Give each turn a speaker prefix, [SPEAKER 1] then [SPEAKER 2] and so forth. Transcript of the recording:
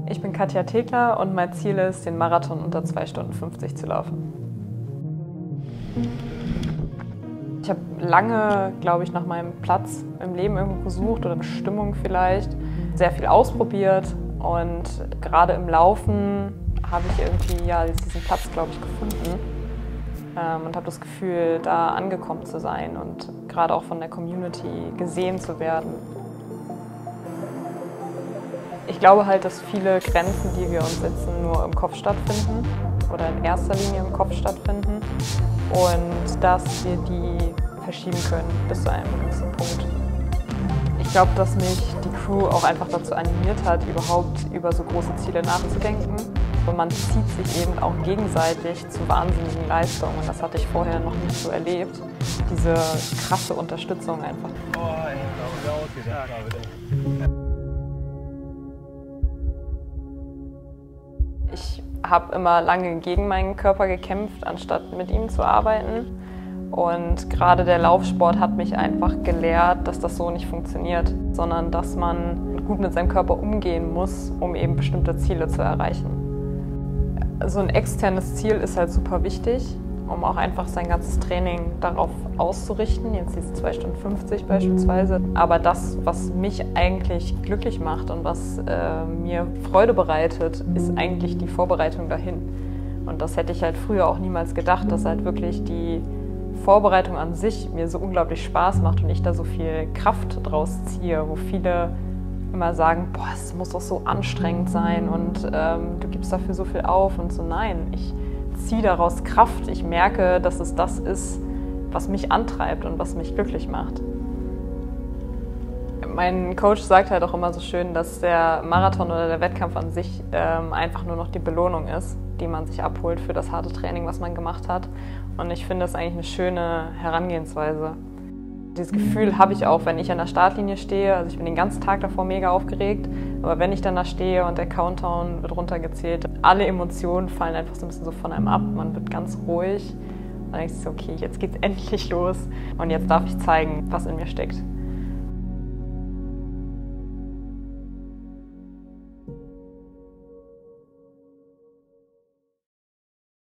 [SPEAKER 1] Ich bin Katja Thekler und mein Ziel ist, den Marathon unter 2 Stunden 50 zu laufen. Ich habe lange, glaube ich, nach meinem Platz im Leben irgendwo gesucht oder Bestimmung vielleicht, sehr viel ausprobiert und gerade im Laufen habe ich irgendwie diesen Platz, glaube ich, gefunden und habe das Gefühl, da angekommen zu sein und gerade auch von der Community gesehen zu werden. Ich glaube halt, dass viele Grenzen, die wir uns setzen, nur im Kopf stattfinden oder in erster Linie im Kopf stattfinden und dass wir die verschieben können bis zu einem gewissen Punkt. Ich glaube, dass mich die Crew auch einfach dazu animiert hat, überhaupt über so große Ziele nachzudenken. Und man zieht sich eben auch gegenseitig zu wahnsinnigen Leistungen und das hatte ich vorher noch nicht so erlebt. Diese krasse Unterstützung einfach. Ich habe immer lange gegen meinen Körper gekämpft, anstatt mit ihm zu arbeiten. Und gerade der Laufsport hat mich einfach gelehrt, dass das so nicht funktioniert, sondern dass man gut mit seinem Körper umgehen muss, um eben bestimmte Ziele zu erreichen. So ein externes Ziel ist halt super wichtig, um auch einfach sein ganzes Training darauf auszurichten, jetzt diese 2 Stunden 50 beispielsweise. Aber das, was mich eigentlich glücklich macht und was mir Freude bereitet, ist eigentlich die Vorbereitung dahin. Und das hätte ich halt früher auch niemals gedacht, dass halt wirklich die Vorbereitung an sich mir so unglaublich Spaß macht und ich da so viel Kraft draus ziehe, wo viele immer sagen, boah, es muss doch so anstrengend sein und du gibst dafür so viel auf und so. Nein, ich ziehe daraus Kraft. Ich merke, dass es das ist, was mich antreibt und was mich glücklich macht. Mein Coach sagt halt auch immer so schön, dass der Marathon oder der Wettkampf an sich einfach nur noch die Belohnung ist, die man sich abholt für das harte Training, was man gemacht hat. Und ich finde das eigentlich eine schöne Herangehensweise. Dieses Gefühl habe ich auch, wenn ich an der Startlinie stehe. Also ich bin den ganzen Tag davor mega aufgeregt, aber wenn ich dann da stehe und der Countdown wird runtergezählt, alle Emotionen fallen einfach so ein bisschen so von einem ab. Man wird ganz ruhig. Und dann denke ich so, okay, jetzt geht's endlich los und jetzt darf ich zeigen, was in mir steckt.